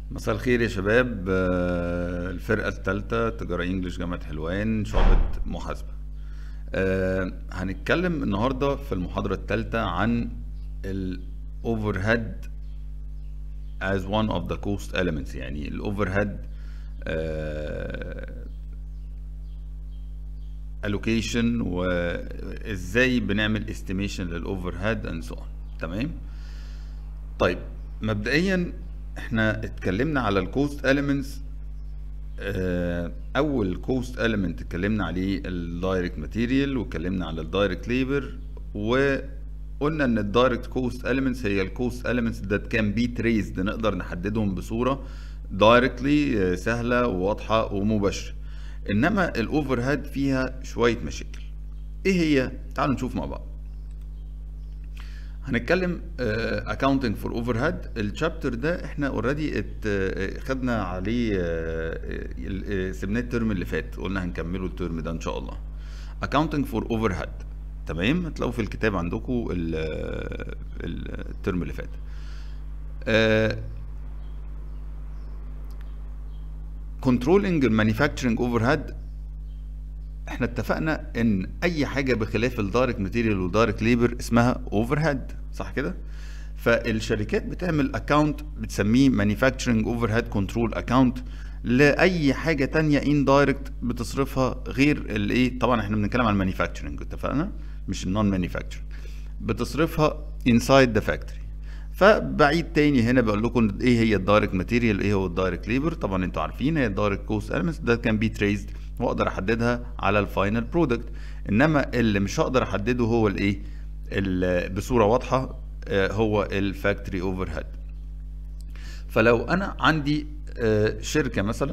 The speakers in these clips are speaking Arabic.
مساء الخير يا شباب، الفرقة الثالثة تجارة انجليش جامعة حلوان شعبة محاسبة. هنتكلم النهاردة في المحاضرة الثالثة عن ال overhead as one of the cost elements. يعني ال overhead allocation وازاي بنعمل estimation لل overhead and so on. تمام. طيب مبدئيا احنا اتكلمنا على الكوست elements. اول كوست element اتكلمنا عليه الدايركت ماتيريال، واتكلمنا على الدايركت ليبر، وقلنا ان الدايركت كوست elements هي الكوست elements that can be traced، نقدر نحددهم بصورة directly سهلة وواضحة ومباشرة. انما الاوفر هيد فيها شوية مشاكل. ايه هي؟ تعالوا نشوف مع بعض. هنتكلم accounting for overhead. الشابتر ده احنا اوريدي خدنا عليه، سبناه الترم اللي فات، قلنا هنكمله الترم ده ان شاء الله. accounting for overhead، تمام. هتلاقوا في الكتاب عندكم الترم اللي فات. controlling manufacturing overhead، احنا اتفقنا ان اي حاجه بخلاف الدايركت ماتيريال والدايركت ليبر اسمها اوفر هيد، صح كده؟ فالشركات بتعمل اكاونت بتسميه مانيفاكتشرنج اوفر هيد كنترول اكاونت لاي حاجه تانية اندايركت بتصرفها غير الايه. طبعا احنا بنتكلم عن المانيفاكتشرنج، اتفقنا، مش النون مانيفاكتشرنج، بتصرفها انسايد ذا فاكتوري. فبعيد تاني هنا بقول لكم ايه هي الدايركت ماتيريال، ايه هو الدايركت ليبر. طبعا انتوا عارفين هي الدايركت كوست elements ده كان بي تريزد واقدر احددها على الفاينل برودكت. انما اللي مش هقدر احدده هو الايه بصوره واضحه، هو الفاكتوري اوفر هيد. فلو انا عندي شركه مثلا،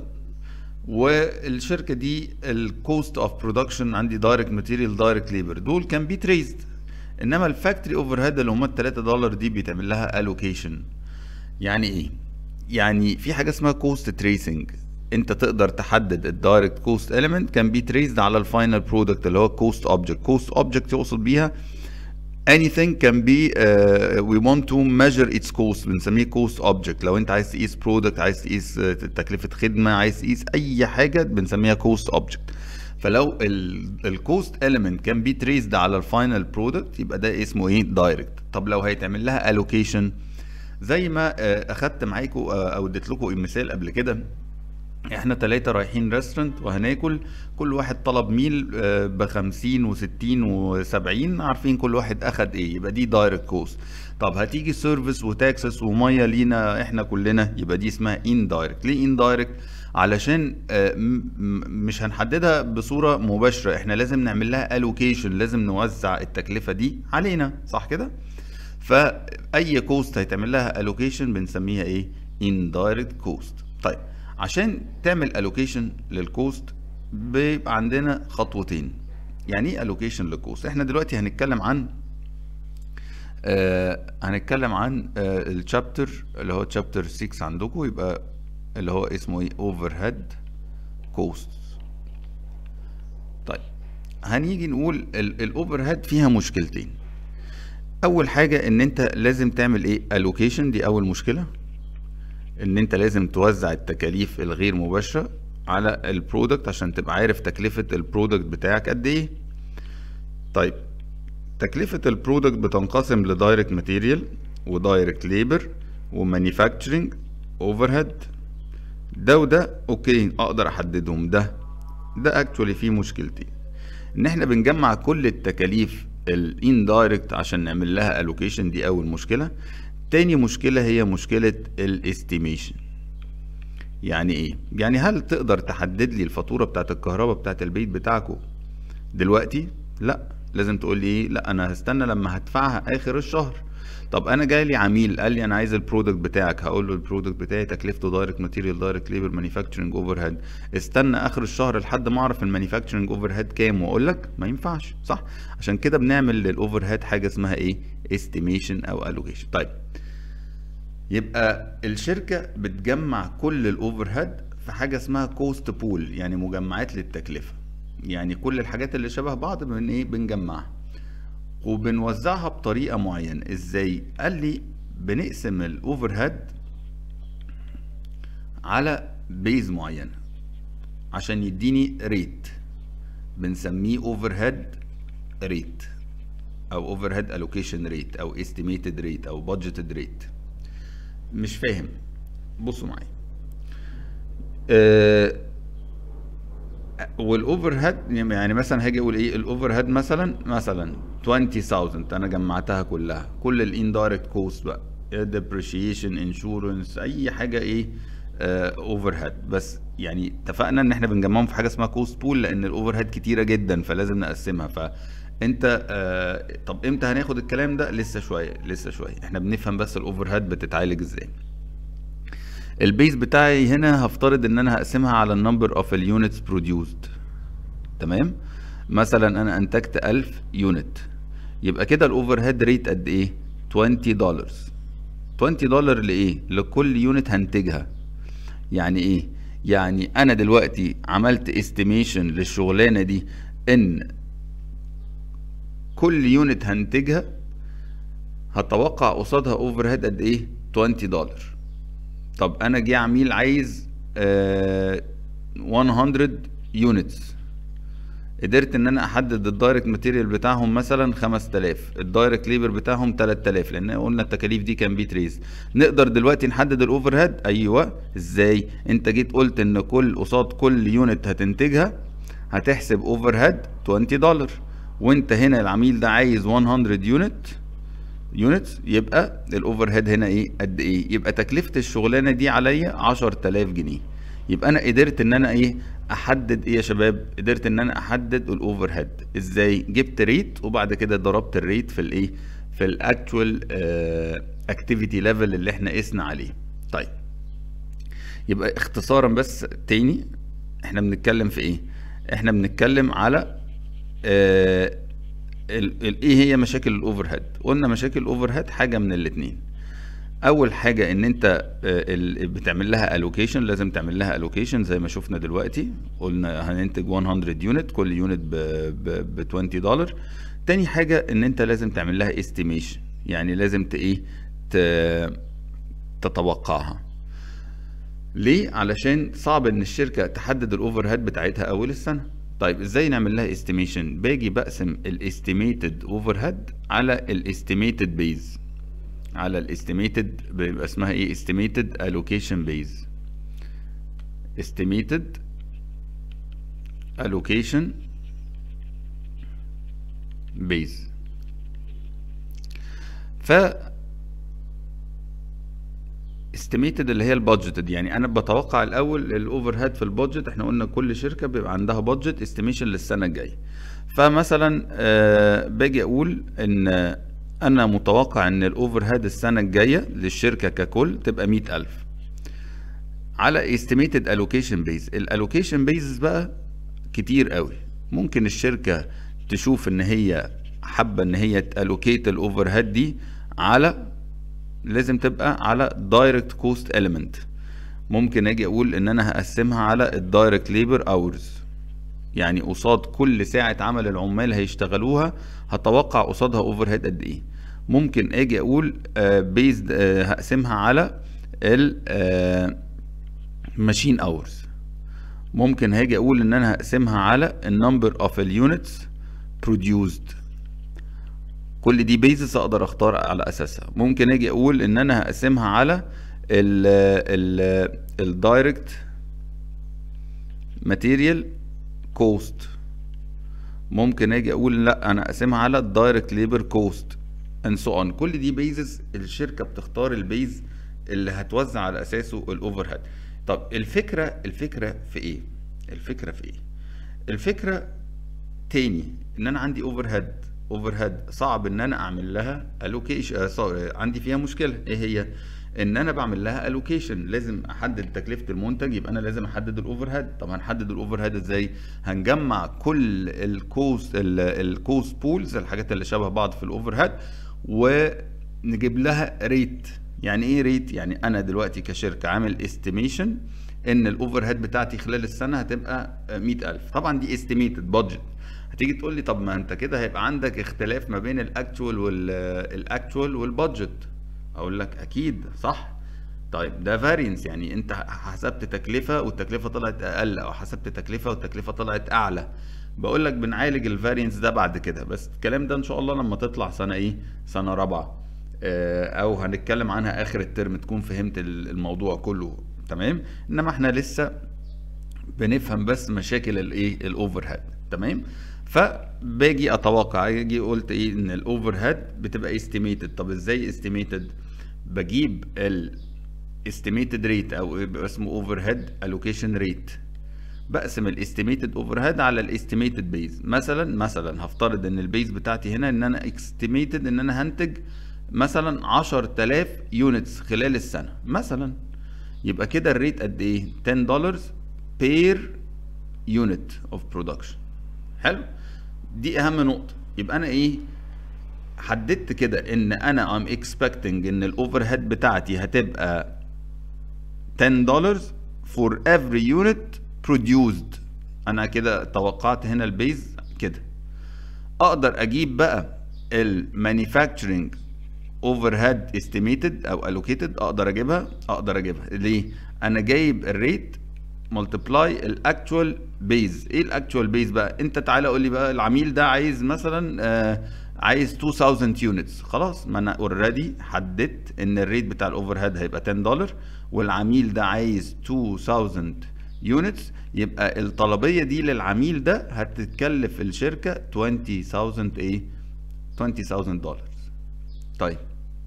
والشركه دي الكوست اوف برودكشن عندي دايركت ماتيريال دايركت ليبر، دول كان بي تريزد. انما الفاكتوري اوفر هيد اللي هم ال $3 دي بيتعمل لها الوكيشن. يعني ايه؟ يعني في حاجه اسمها كوست تريسنج. انت تقدر تحدد الدايركت كوست element كان بي تريسد على الفاينل برودكت اللي هو كوست اوبجكت. كوست اوبجكت يقصد بيها anything can be we want to measure its cost، بنسميه cost object. لو انت عايز تقيس برودكت، عايز تقيس تكلفة خدمة، عايز تقيس اي حاجة بنسميها cost object. فلو الكوست element كان بي تريسد على الفاينل برودكت يبقى ده اسمه ايه؟ دايركت. طب لو هيتعمل لها allocation، زي ما اخدت معاكم او اديت لكم مثال قبل كده، احنا 3 رايحين ريستورانت وهناكل، كل واحد طلب ميل ب50 و60 و70، عارفين كل واحد اخد ايه، يبقى دي دايركت كوست. طب هتيجي سيرفيس وتاكسس وميه لينا احنا كلنا، يبقى دي اسمها اندايركت. ليه اندايركت؟ علشان مش هنحددها بصوره مباشره، احنا لازم نعمل لها الوكيشن، لازم نوزع التكلفه دي علينا، صح كده؟ فاي كوست هيتعمل لها الوكيشن بنسميها ايه؟ اندايركت كوست. طيب عشان تعمل الوكيشن للكوست بيبقى عندنا خطوتين. يعني ايه الوكيشن للكوست؟ احنا دلوقتي هنتكلم عن الشابتر اللي هو شابتر 6 عندكم، يبقى اللي هو اسمه ايه؟ اوفر هيد كوست. طيب هنيجي نقول الاوفر هيد فيها مشكلتين. اول حاجه ان انت لازم تعمل ايه؟ الوكيشن، دي اول مشكله، ان انت لازم توزع التكاليف الغير مباشره على البرودكت عشان تبقى عارف تكلفه البرودكت بتاعك قد ايه. طيب تكلفه البرودكت بتنقسم لدايركت ماتيريال ودايركت ليبر ومانيفاكتشرنج اوفر هيد. ده وده اوكي اقدر احددهم. ده اكشولي فيه مشكلتين، ان احنا بنجمع كل التكاليف الاندايركت عشان نعمل لها الوكيشن، دي اول مشكله. تاني مشكله هي مشكله الاستيميشن. يعني ايه؟ يعني هل تقدر تحدد لي الفاتوره بتاعت الكهرباء بتاعت البيت بتاعكم دلوقتي؟ لا، لازم تقول لي ايه؟ لا انا هستنى لما هدفعها اخر الشهر. طب انا جاي لي عميل قال لي انا عايز البرودكت بتاعك، هقول له البرودكت بتاعي تكلفته دايركت ماتيريال دايركت ليبر مانيفاكتشرنج اوفر هيد. استنى اخر الشهر لحد ما اعرف المانيفاكتشرنج اوفر هيد كام واقول لك؟ ما ينفعش، صح؟ عشان كده بنعمل للاوفر هيد حاجه اسمها ايه؟ استيميشن او الوكيشن. طيب يبقى الشركه بتجمع كل الاوفر هيد في حاجه اسمها كوست بول، يعني مجمعات للتكلفه. يعني كل الحاجات اللي شبه بعض بنجمعها وبنوزعها بطريقه معينه. ازاي؟ قال لي بنقسم الاوفر هيد على بيز معينه عشان يديني ريت بنسميه اوفر هيد ريت او اوفر هيد الوكيشن ريت او استيميتد ريت او بادجيتد ريت. مش فاهم، بصوا معايا. والاوفر هيد يعني مثلا هاجي اقول ايه الاوفر هيد مثلا 20000 انا جمعتها كلها، كل الاندايركت كوست بقى، ديبريشيشن، انشورنس، اي حاجه ايه اوفر هيد. بس يعني اتفقنا ان احنا بنجمعهم في حاجه اسمها كوست بول لان الاوفر هيد كتيره جدا فلازم نقسمها. فانت طب امتى هناخد الكلام ده؟ لسه شويه احنا بنفهم بس الاوفر هيد بتتعالج ازاي. البيز بتاعي هنا هفترض ان انا هقسمها على النمبر اوف اليونتس بروديوسد. تمام، مثلا انا انتجت 1000 يونت، يبقى كده الاوفر هيد ريت قد ايه؟ $20. $20 لايه؟ لكل يونت هنتجها. يعني ايه؟ يعني انا دلوقتي عملت استيميشن للشغلانه دي ان كل يونت هنتجها هتوقع قصادها اوفر هيد قد ايه؟ $20. طب انا جه عميل عايز 100 يونتس، قدرت ان انا احدد الدايركت ماتيريال بتاعهم مثلا 5000، الدايركت ليبر بتاعهم 3000 لان قلنا التكاليف دي كان بيتريز. نقدر دلوقتي نحدد الاوفر هيد؟ ايوه. ازاي؟ انت جيت قلت ان قصاد كل يونت هتنتجها هتحسب اوفر هيد $20، وانت هنا العميل ده عايز 100 يونتس، يبقى الاوفر هيد هنا ايه؟ قد ايه؟ يبقى تكلفه الشغلانه دي عليا 10000 جنيه. يبقى انا قدرت ان انا ايه؟ احدد ايه يا شباب؟ قدرت ان انا احدد الاوفر هيد. ازاي؟ جبت ريت وبعد كده ضربت الريت في الايه؟ في الاكتوال اكتيفيتي ليفل اللي احنا قسنا عليه. طيب يبقى اختصارا بس تاني، احنا بنتكلم في ايه؟ احنا بنتكلم على ايه هي مشاكل الاوفر هيد؟ قلنا مشاكل الاوفر هيد حاجه من الاثنين. اول حاجه ان انت بتعمل لها الوكيشن، لازم تعمل لها الوكيشن زي ما شفنا دلوقتي، قلنا هننتج 100 يونت، كل يونت ب $20. تاني حاجه ان انت لازم تعمل لها استيميشن، يعني لازم تتوقعها. ليه؟ علشان صعب ان الشركه تحدد الاوفر هيد بتاعتها اول السنه. طيب ازاي نعمل لها استيميشن؟ باجي بقسم الاستيميتد اوفر هيد على الاستيميتد بيز، على الاستيميتد بيبقى اسمها ايه؟ استيميتد الوكيشن بيز، استيميتد الوكيشن بيز. ف استيميتد اللي هي البادجيتد، يعني انا بتوقع الاول الاوفر هيد في البادجت. احنا قلنا كل شركه بيبقى عندها بادجت استيميشن للسنه الجايه. فمثلا باجي اقول ان انا متوقع ان الاوفر هيد السنه الجايه للشركه ككل تبقى 100000 على استيميتد الوكيشن بيز. الالوكيشن بيز بقى كتير قوي، ممكن الشركه تشوف ان هي حابه ان هي تالوكيت الاوفر هيد دي على، لازم تبقى على دايركت كوست اليمنت. ممكن اجي اقول ان انا هقسمها على الدايركت ليبر اورز، يعني قصاد كل ساعة عمل العمال هيشتغلوها هتوقع قصادها اوفر هيد قد ايه. ممكن اجي اقول بيزد هقسمها على الماشين اورز. ممكن هاجي اقول ان انا هقسمها على النمبر اوف اليونتس بروديوسد. كل دي بيزس اقدر اختار على اساسها. ممكن اجي اقول ان انا هقسمها على الدايركت ماتيريال كوست. ممكن اجي اقول لا انا اقسمها على الدايركت ليبر كوست اند سو اون. كل دي بيزز الشركه بتختار البيز اللي هتوزع على اساسه الاوفر هيد. طب الفكره في ايه؟ الفكره تاني ان انا عندي اوفر هيد صعب ان انا اعمل لها الوكيشن. عندي فيها مشكله ايه هي؟ ان انا بعمل لها الوكيشن، لازم احدد تكلفه المنتج، يبقى انا لازم احدد الاوفر هيد. طب هنحدد الاوفر هيد ازاي؟ هنجمع كل الكوست بولز، الحاجات اللي شبه بعض في الاوفر هيد، ونجيب لها ريت. يعني ايه ريت؟ يعني انا دلوقتي كشركه عامل استيميشن ان الاوفر هيد بتاعتي خلال السنه هتبقى 100000. طبعا دي استيميتد بادجت. هتيجي تقول لي طب ما انت كده هيبقى عندك اختلاف ما بين الاكتوال والبادجت. اقول لك اكيد صح، طيب ده فارينس، يعني انت حسبت تكلفة والتكلفة طلعت اقل، او حسبت تكلفة والتكلفة طلعت اعلى. بقول لك بنعالج الفارينس ده بعد كده، بس الكلام ده ان شاء الله لما تطلع سنة ايه، سنة رابعة، او هنتكلم عنها اخر الترم تكون فهمت الموضوع كله تمام. انما احنا لسه بنفهم بس مشاكل الايه، الاوفر هيد. تمام. فباجي اتوقع، اجي قلت ايه ان الاوفر هيد بتبقى استيميتد. طب ازاي استيميتد؟ بجيب الاستيميتد ريت او اسمه اوفر هيد الوكيشن ريت، بقسم الاستيميتد اوفر هيد على الاستيميتد بيز. مثلا هفترض ان البيز بتاعتي هنا ان انا استيميتد ان انا هنتج مثلا 10000 يونتس خلال السنه مثلا، يبقى كده الريت قد ايه؟ $10 بير يونت اوف برودكشن. حلو، دي اهم نقطه. يبقى انا ايه، حددت كده ان انا ام اكسبكتنج ان الاوفر هيد بتاعتي هتبقى $10 for every unit produced. انا كده توقعت هنا البيز كده. اقدر اجيب بقى المانيفاكتشرنج اوفر هيد استيميتد او الوكيتد، اقدر اجيبها ليه؟ انا جايب الريت ملتبلاي الاكتوال بيز. ايه الاكتوال بيز بقى؟ انت تعالى قول لي بقى العميل ده عايز مثلا عايز 2000 يونتس، خلاص ما انا اوريدي حددت ان الريت بتاع الاوفر هيد هيبقى $10 والعميل ده عايز 2000 يونتس، يبقى الطلبيه دي للعميل ده هتتكلف الشركه 20000 ايه، $20,000. طيب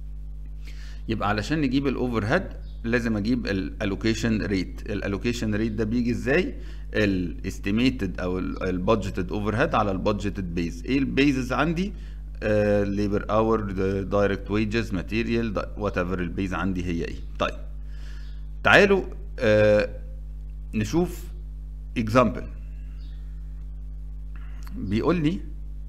يبقى علشان نجيب الاوفر هيد لازم اجيب الالوكيشن ريت. الالوكيشن ريت ده بيجي ازاي؟ الاستيميتد او البادجيتد اوفر هيد على البادجيتد بيز. ايه البيزز عندي؟ ليبر اور، دايركت ويجز، ماتيريال، وات ايفر البيز عندي هي ايه. طيب تعالوا نشوف اكزامبل. بيقول لي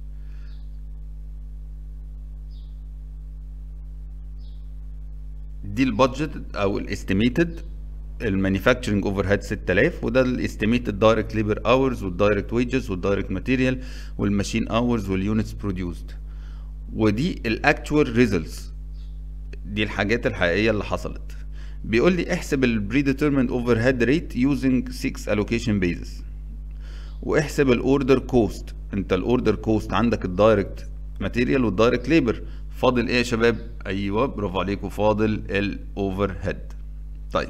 دي البادجت او الاستيميتد المانيفاكتشرنج اوفر هيد 6000، وده الاستيميتد دايركت ليبر اورز والدايركت ويجز والدايركت ماتيريال والماشين اورز واليونتس بروديوسد، ودي الاكتوال ريزلتس، دي الحاجات الحقيقيه اللي حصلت. بيقول لي احسب البري ديترميند اوفر هيد ريت يوزنج 6 الوكيشن بيزز، واحسب الاوردر كوست. انت الاوردر كوست عندك الدايركت ماتيريال والدايركت ليبر، فاضل ايه يا شباب؟ ايوه برافو عليكم، فاضل الاوفر هيد. طيب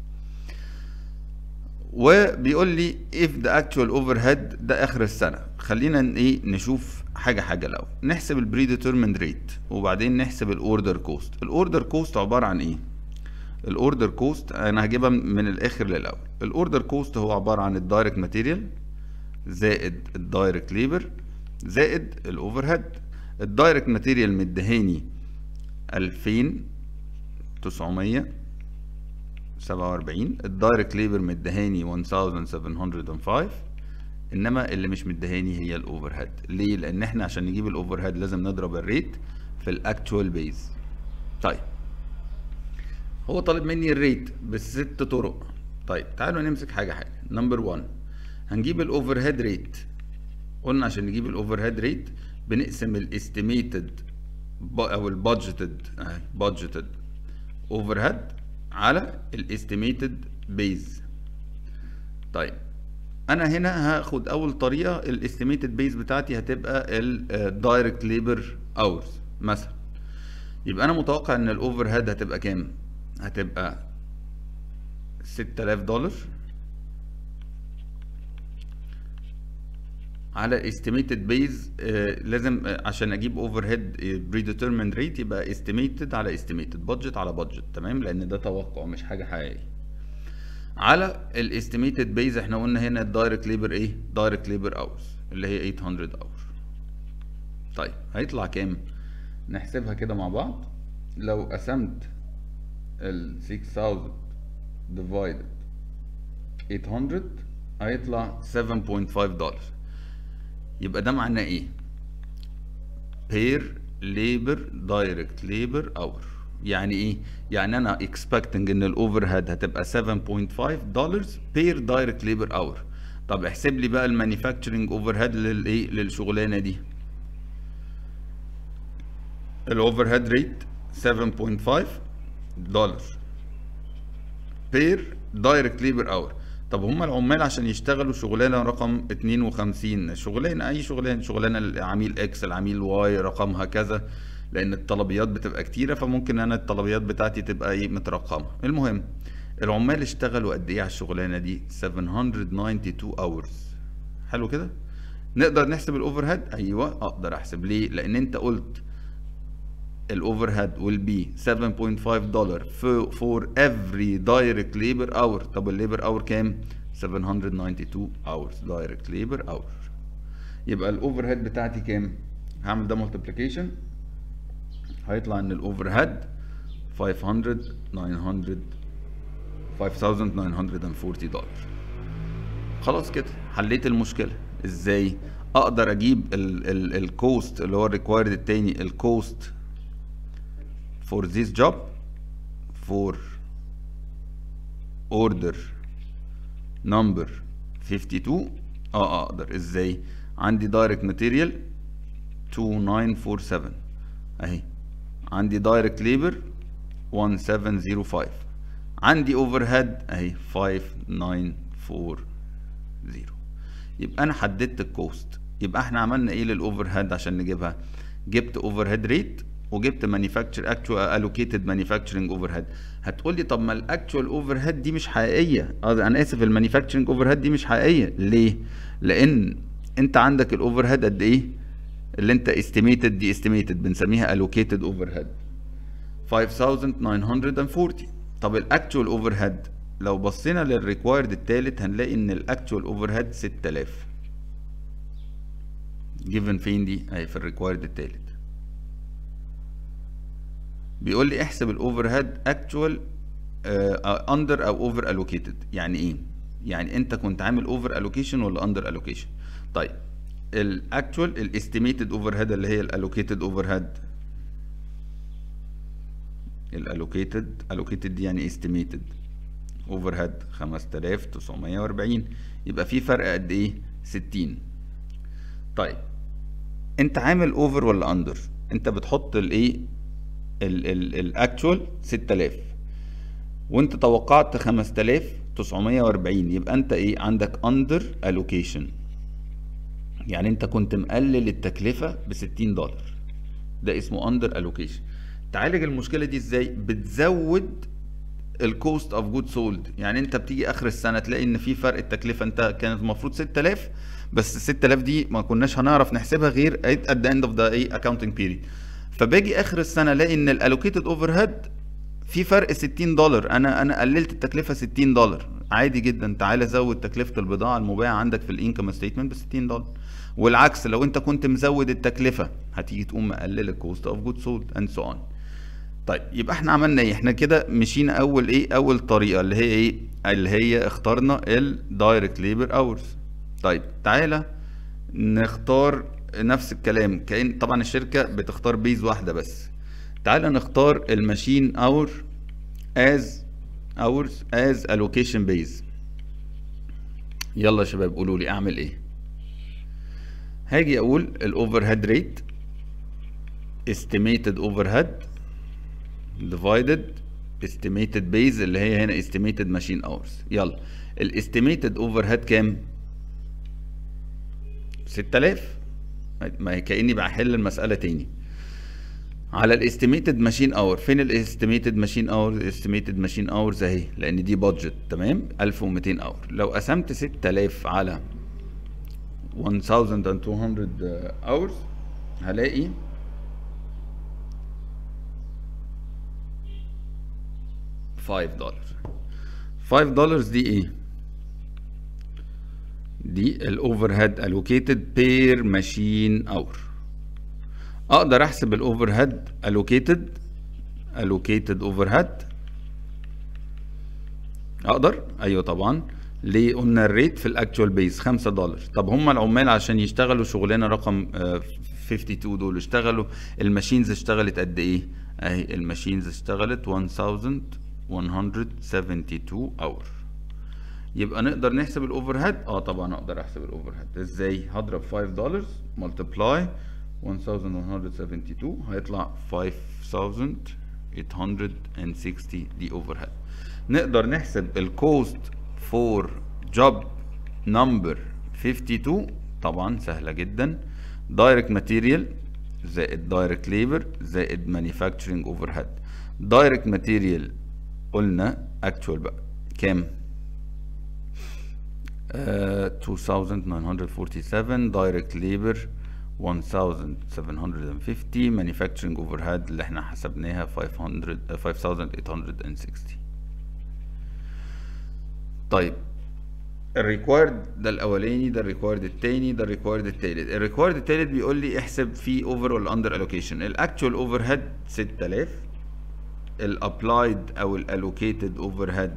وبيقول لي if the actual overhead ده اخر السنه. خلينا ايه نشوف حاجه الاول، نحسب البري ديترميند ريت وبعدين نحسب الاوردر كوست. الاوردر كوست عباره عن ايه؟ الاوردر كوست انا هجيبها من الاخر للاول. الاوردر كوست هو عباره عن الدايركت ماتيريال زائد الدايركت ليبر زائد الاوفر هيد. الدايركت ماتيريال مدهاني 2947، الدايركت ليبر مدهاني 1705، انما اللي مش مدهاني هي الاوفر هيد. ليه؟ لان احنا عشان نجيب الاوفر هيد لازم نضرب الريت في الاكتوال بيز. طيب هو طالب مني الريت بست طرق. طيب تعالوا نمسك حاجه. نمبر 1 هنجيب الاوفر هيد ريت. قلنا عشان نجيب الاوفر هيد ريت بنقسم الاستيميتد او البادجيتد اوفر هيد على الاستيميتد بيز. طيب انا هنا هاخد اول طريقه، الاستيميتد بيز بتاعتي هتبقى الدايركت ليبر اورز مثلا. يبقى انا متوقع ان الاوفر هيد هتبقى كام؟ هتبقى $6000 على استيميتد بيز. لازم عشان اجيب اوفر هيد بري ديترميند ريت يبقى استيميتد على استيميتد، بادجت على بادجت، تمام، لان ده توقع مش حاجه حقيقيه. على الاستيميتد بيز احنا قلنا هنا الدايركت ليبر ايه؟ دايركت ليبر اورز اللي هي 800 اور. طيب هيطلع كام؟ نحسبها كده مع بعض. لو قسمت ال 6000 divided 800 هيطلع $7.5. يبقى ده معناه ايه؟ per labor direct labor hour. يعني ايه؟ يعني انا expecting ان الاوفر هيد هتبقى $7.5 per direct labor hour. طب احسب لي بقى المانيفاكتشرنج اوفر هيد للايه؟ للشغلانه دي. الاوفر هيد ريت $7.5 بير دايركت ليبر اور. طب هم العمال عشان يشتغلوا شغلانه رقم 52، شغلانه اي شغلانه العميل اكس العميل واي رقمها كذا، لان الطلبيات بتبقى كتيره فممكن انا الطلبيات بتاعتي تبقى ايه مترقمه. المهم العمال اشتغلوا قد ايه على الشغلانه دي؟ 792 اورز. حلو كده. نقدر نحسب الاوفر هيد؟ ايوه اقدر احسب. ليه؟ لان انت قلت الاوفر هيد will be $7.5 for every direct labor hour. طب الليبر اور كام؟ 792 hours direct labor hour. يبقى الاوفر هيد بتاعتي كام؟ هعمل ده multiplication، هيطلع ان الاوفر هيد $5,940. خلاص كده حليت المشكله. ازاي؟ اقدر اجيب الكوست اللي هو الريكوايرد التاني، الكوست for this job for order number 52. اقدر ازاي؟ عندي direct material 2947 اهي، عندي direct labor 1705، عندي overhead اهي 5940. يبقى انا حددت الكوست. يبقى احنا عملنا ايه للاوفر هيد عشان نجيبها؟ جبت اوفر هيد ريت وجبت مانيفاكتشر اكتوال الوكيتد مانيفاكتشرنج اوفر هيد. هتقول لي طب ما الاكتوال اوفر هيد دي مش حقيقيه. انا اسف، المانيفاكتشرنج اوفر هيد دي مش حقيقيه. ليه؟ لان انت عندك الاوفر هيد قد ايه اللي انت استيميتد، دي استيميتد بنسميها الوكيتد اوفر هيد 5940. طب الاكتوال اوفر هيد لو بصينا للريكوايرد التالت هنلاقي ان الاكتوال اوفر هيد 6000. جيفن فين دي؟ اهي في الريكوايرد التالت. بيقول لي احسب الاوفر هيد اكتوال اندر او اوفر الوكيتد. يعني ايه؟ يعني انت كنت عامل اوفر الوكيشن ولا اندر الوكيشن؟ طيب الاكتوال الاستيميتد اوفر هيد اللي هي الالوكيتد اوفر هيد، الالوكيتد دي يعني استيميتد اوفر هيد 5940. يبقى في فرق قد ايه؟ 60. طيب انت عامل اوفر ولا اندر؟ انت بتحط الايه الاكتوال 6000 وانت توقعت 5940، يبقى انت ايه عندك اندر الوكيشن، يعني انت كنت مقلل التكلفه ب $60. ده اسمه اندر الوكيشن. تعالج المشكله دي ازاي؟ بتزود الكوست اوف جود سولد. يعني انت بتيجي اخر السنه تلاقي ان في فرق التكلفه، انت كانت المفروض 6000 بس ال 6000 دي ما كناش هنعرف نحسبها غير at the end of the accounting period. فباجي اخر السنه الاقي ان الالوكيتد اوفر هيد في فرق $60. انا قللت التكلفه $60. عادي جدا، تعالى زود تكلفه البضاعه المباعه عندك في الانكم ستيتمنت ب $60. والعكس لو انت كنت مزود التكلفه هتيجي تقوم مقلل الكوست اوف جود سولد اند سو اون. طيب يبقى احنا عملنا ايه؟ احنا كده مشينا اول طريقه اللي هي ايه؟ اللي هي اخترنا الدايركت ليبر اورز. طيب تعالى نختار نفس الكلام، كأن طبعا الشركه بتختار بيز واحده بس. تعالى نختار الماشين اور از الوكيشن بيز. يلا يا شباب قولوا لي اعمل ايه. هاجي اقول الاوفر هيد ريت estimated overhead divided estimated base اللي هي هنا estimated machine hours. يلا الاستيميتد اوفر هيد كام؟ 6000. ما هي كأني بحل المسألة تاني على الاستيميتد ماشين اور. فين الاستيميتد ماشين اور؟ الاستيميتد ماشين اورز اهي، لان دي بادجت تمام 1200 اور. لو قسمت 6000 على 1200 اورز هلاقي $5. دي ايه؟ دي الاوفر هيد الوكيتد بير ماشين اور. اقدر احسب الاوفر هيد الوكيتد اوفر هيد؟ اقدر، ايوه طبعا. ليه؟ قلنا الريت في الاكتوال بيز $5. طب هم العمال عشان يشتغلوا شغلانه رقم 52 دول اشتغلوا، الماشينز اشتغلت قد ايه؟ اهي الماشينز اشتغلت 1172 اور. يبقى نقدر نحسب الاوفر هيد؟ طبعا اقدر احسب الاوفر هيد. ازاي؟ هضرب $5 ملتبلاي 1172 هيطلع 5860 دي اوفر هيد. نقدر نحسب الكوست فور جوب نمبر 52 طبعا سهلة جدا. دايركت ماتيريال زائد دايركت ليبر زائد مانيفاكتشرنج اوفر هيد. دايركت ماتيريال قلنا اكتوال بقى كام؟ 2947. دايركت ليبر 1750. مانيفاكتشرنج اوفر هيد اللي احنا حسبناها 5860. طيب الريكوايرد ده الاولاني، ده الريكوايرد التاني، ده الريكوايرد التالت. الريكوايرد التالت بيقول لي احسب فيه اوفر ولا اندر الوكيشن. الاكتوال اوفر هيد 6000، الابلايد او الالوكيتد اوفر هيد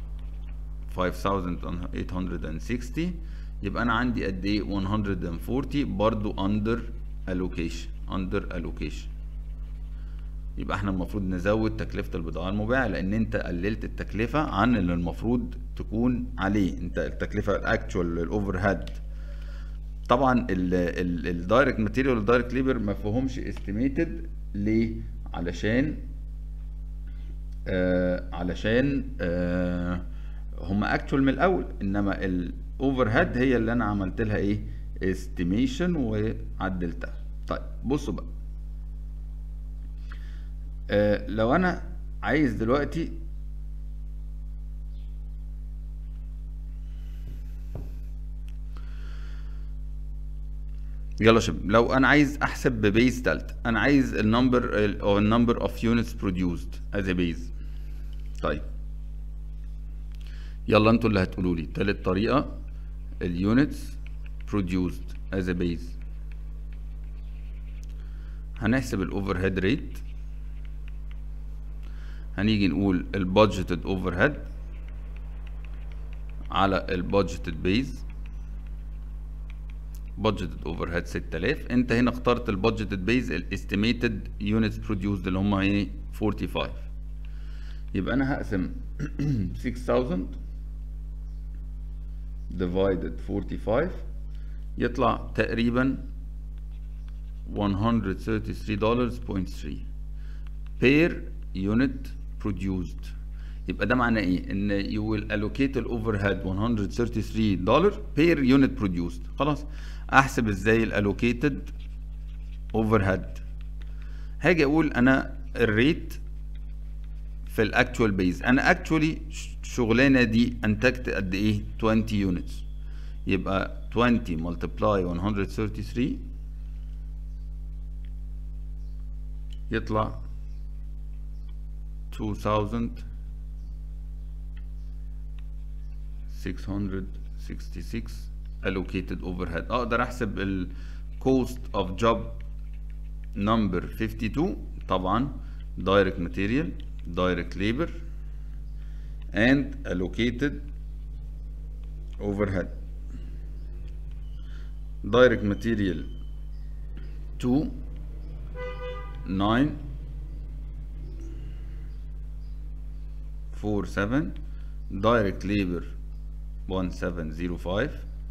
5860. يبقى انا عندي قد ايه؟ 140 برضو اندر الوكيشن. يبقى احنا المفروض نزود تكلفة البضاعة المباعة، لان انت قللت التكلفة عن اللي المفروض تكون عليه. انت التكلفة الاكتوال للاوفر هيد. طبعا الدايركت ماتيريال والدايركت ليبر ما فيهمش استيميتد. ليه؟ علشان هم اكتوال من الاول، انما الاوفر هيد هي اللي انا عملت لها ايه؟ استيميشن وعدلتها. طيب بصوا بقى، لو انا عايز دلوقتي يلا شباب، لو انا عايز احسب ببيز تالت، انا عايز النمبر اوف يونتس بروديوسد از بيز. طيب يلا انتوا اللي هتقولوا لي تالت طريقه، اليونتس بروديوسد از بيز. هنحسب الاوفر هيد ريت. هنيجي نقول البادجيتد اوفر هيد على البادجيتد بيز. بادجيتد اوفر هيد 6000. انت هنا اخترت البادجيتد بيز الاستيميتد يونتس بروديوسد اللي هم ايه؟ 45. يبقى انا هقسم 6000 divided 45 يطلع تقريبا $133.3 per unit produced. يبقى ده معناه ايه؟ ان you will allocate ال overhead $133 per unit produced. خلاص، احسب ازاي ال allocated overhead؟ هاجي اقول انا الريت في الاكتوال بيز. انا اكتوالي الشغلانه دي انتجت قد ايه؟ 20 units. يبقى 20 multiply 133 يطلع 2666 allocated overhead. اقدر احسب ال cost of job number 52 طبعا direct material direct labor and allocated overhead. direct material 2 947 direct labor 1705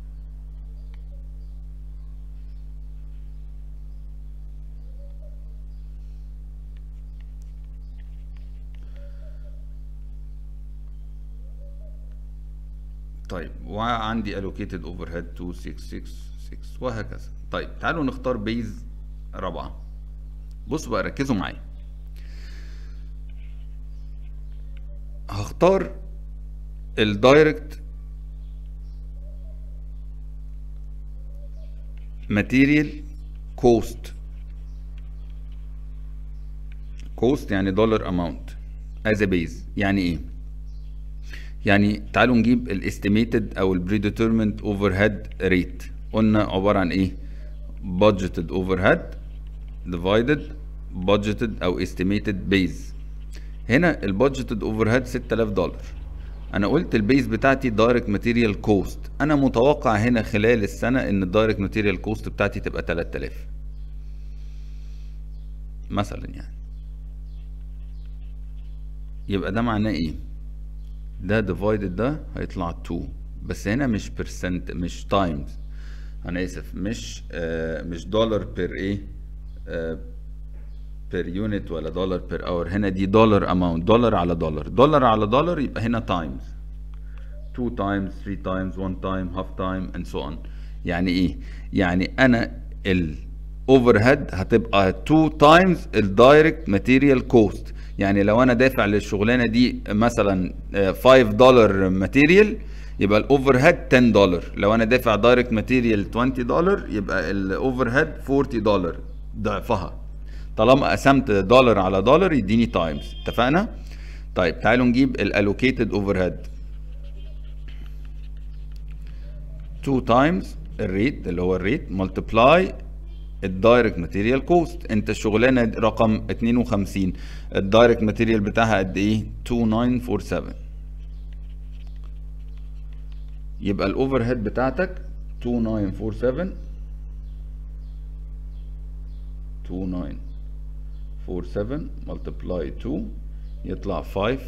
طيب وعندي allocated overhead 2666 وهكذا. طيب تعالوا نختار بيز رابعة. بصوا بقى ركزوا معايا. هختار الدايركت ماتيريال كوست يعني دولار اماونت از بيز. يعني ايه؟ يعني تعالوا نجيب الاستيميتد او البريديترمنت اوفر هيد ريت. قلنا عباره عن ايه؟ budgeted overhead divided budgeted او estimated base. هنا البادجيتد اوفر هيد $6000. انا قلت البيز بتاعتي دايركت ماتيريال كوست. انا متوقع هنا خلال السنه ان الدايركت ماتيريال كوست بتاعتي تبقى 3000 مثلا يعني. يبقى ده معناه ايه؟ ده ديفايدد ده هيطلع 2. بس هنا مش percent مش تايمز، انا اسف، مش دولار بير ايه بير يونت ولا دولار بير اور. هنا دي دولار اماونت، دولار على دولار، دولار على دولار، يبقى هنا تايمز 2 تايمز 3 تايمز 1 تايم هاف تايم اند سو اون. يعني ايه؟ يعني انا الاوفر هيد هتبقى 2 تايمز الدايركت ماتيريال كوست. يعني لو انا دافع للشغلانه دي مثلا $5 ماتيريال، يبقى الاوفر هيد $10. لو انا دافع دايركت ماتيريال $20، يبقى الاوفر هيد $40 ضعفها. طالما قسمت دولار على دولار يديني تايمز. اتفقنا؟ طيب تعالوا نجيب الالوكيتد اوفر هيد. 2 تايمز الريت اللي هو الريت ملتبلاي الدايركت ماتيريال كوست. انت الشغلانه رقم 52 الدايركت ماتيريال بتاعها قد ايه؟ 2947. يبقى الاوفر هيد بتاعتك 2947 ملتبلاي 2 يطلع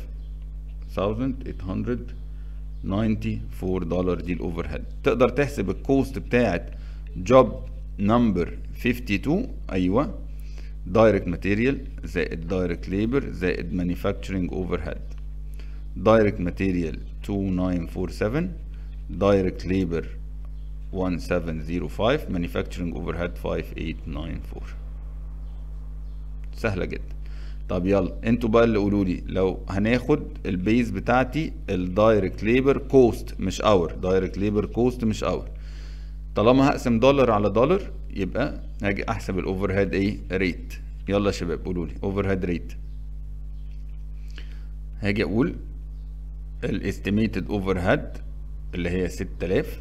$5,894. دي الاوفر هيد. تقدر تحسب الكوست بتاعت جوب نمبر 52. ايوه، دايركت ماتيريال زائد دايركت ليبر زائد مانيفاكتشرنج اوفر هيد. دايركت ماتيريال 2947، دايركت ليبر 1705، مانيفاكتشرنج اوفر هيد 5894. سهله جدا. طب يلا انتوا بقى اللي قولوا لي، لو هناخد البيز بتاعتي الدايركت ليبر كوست مش اور، دايركت ليبر كوست مش اور، طالما هقسم دولار على دولار يبقى هاجي احسب الاوفر هيد ايه؟ ريت. يلا يا شباب قولوا لي اوفر هيد ريت. هاجي اقول الاستيميتد اوفر هيد اللي هي 6000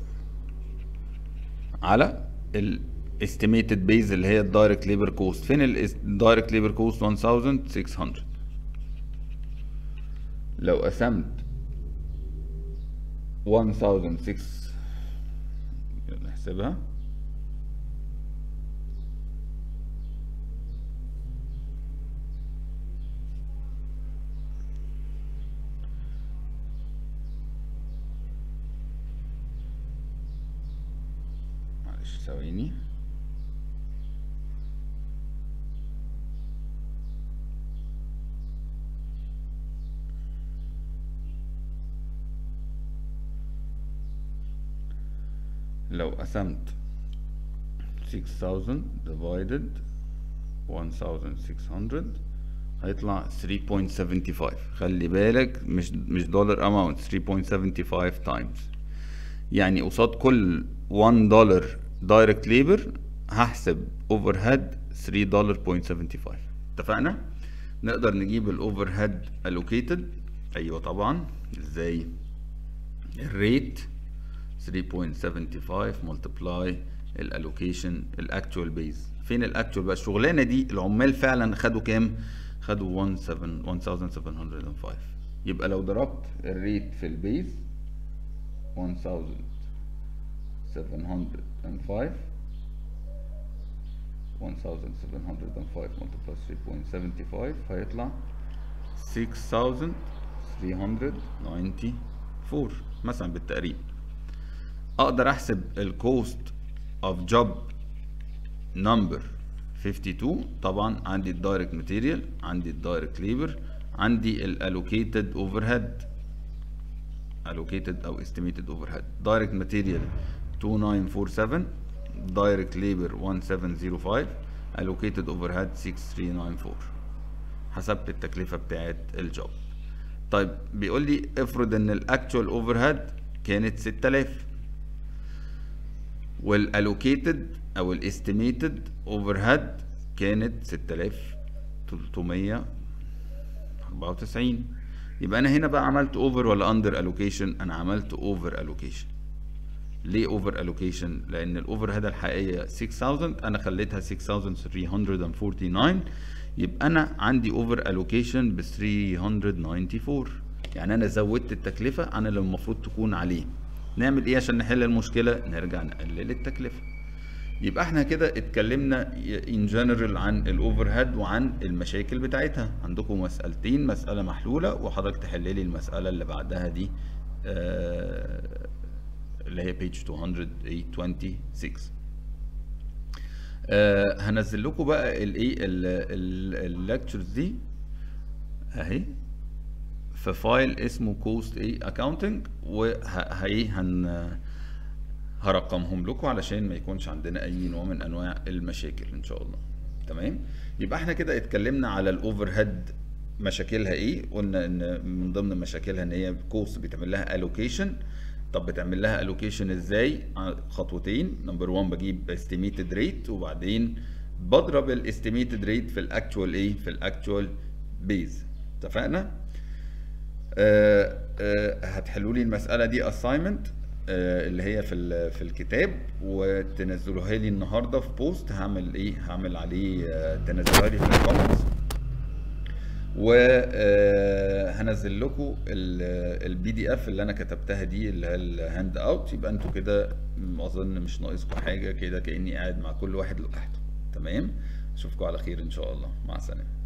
على الاستيميتد بيز اللي هي الدايركت ليبر كوست. فين الدايركت ليبر كوست؟ 1600. لو قسمت 1600 نحسبها ثواني. لو قسمت 6000 divided 1600 هيطلع 3.75. خلي بالك مش دولار اماونت، 3.75 تايمز. يعني قصاد كل $1 دايركت ليبر هحسب اوفر هيد $3.75. اتفقنا؟ نقدر نجيب الاوفر هيد الوكيتد. ايوه طبعا. ازاي؟ الريت 3.75 ملتبلاي الالوكيشن الاكتوال بيز. فين الاكتوال بقى؟ الشغلانه دي العمال فعلا خدوا كام؟ خدوا 1705. يبقى لو ضربت الريت في البيز 1705 multiplied 3.75 هيطلع 6394 مثلا بالتقريب. اقدر احسب الكوست اوف جوب نمبر 52. طبعا عندي الدايركت ماتيريال، عندي الدايركت ليبر، عندي الالوكيتد اوفر هيد، allocated او estimated overhead. direct material 2947، direct labor 1705، allocated overhead 6394. حسبت التكلفة بتاعت الجوب. طيب بيقول لي افرض ان الاكتوال overhead كانت 6000 والالوكيتد او الاستيميتد overhead كانت 6394. يبقى انا هنا بقى عملت اوفر ولا اندر الوكيشن؟ انا عملت اوفر الوكيشن. ليه اوفر الوكيشن؟ لان الاوفر هيد الحقيقيه 6000 انا خليتها 6349. يبقى انا عندي اوفر الوكيشن ب 394. يعني انا زودت التكلفه عن اللي المفروض تكون عليه. نعمل ايه عشان نحل المشكله؟ نرجع نقلل التكلفه. يبقى احنا كده اتكلمنا ان جنرال عن الاوفر هيد وعن المشاكل بتاعتها. عندكم مسألتين، مسألة محلولة وحضرتك تحل لي المسألة اللي بعدها دي اللي هي page 226. هنزل لكم بقى الايه الليكتشرز دي اهي في فايل اسمه كوست ايه اكاونتنج، وهي هرقمهم لكم علشان ما يكونش عندنا اي نوع من انواع المشاكل ان شاء الله. تمام. يبقى احنا كده اتكلمنا على الاوفر هيد مشاكلها ايه. قلنا ان من ضمن مشاكلها ان هي كوست بيتعمل لها الوكيشن. طب بتعمل لها الوكيشن ازاي؟ خطوتين. نمبر 1 بجيب استيميتد ريت، وبعدين بضرب الاستيميتد ريت في الاكتوال ايه، في الاكتوال بيز. اتفقنا؟ هتحلوا لي المساله دي assignment اللي هي في الكتاب، وتنزلوها لي النهارده في بوست. هعمل ايه؟ هعمل عليه تنزلوها لي في الكومنتس، وهنزل لكم البي دي اف اللي انا كتبتها دي اللي هي الهاند اوت. يبقى انتوا كده اظن مش ناقصكم حاجه، كده كاني قاعد مع كل واحد لوحده. تمام. اشوفكم على خير ان شاء الله. مع السلامه.